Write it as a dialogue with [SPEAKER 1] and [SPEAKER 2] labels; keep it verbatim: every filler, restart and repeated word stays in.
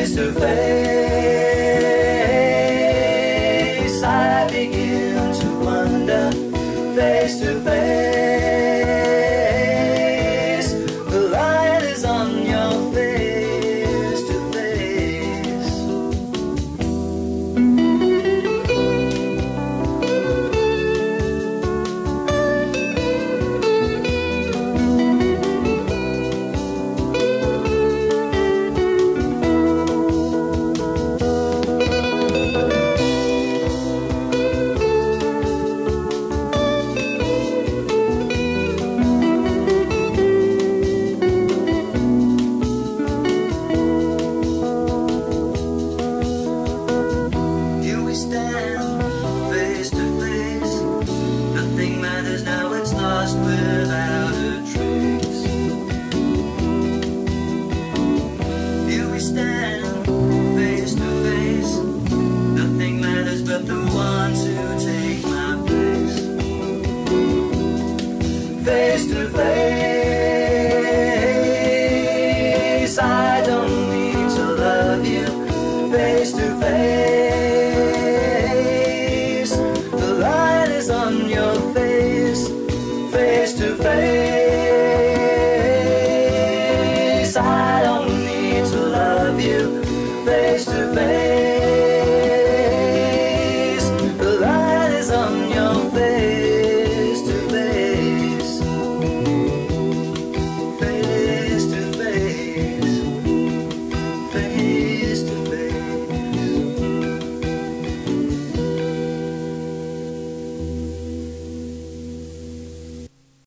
[SPEAKER 1] face to face, I begin to wonder, face to face, the light is on your face to face. Face to face, I don't need to love you. Face to face, the light is on your face. Face to face, I don't need to love you. Face to face.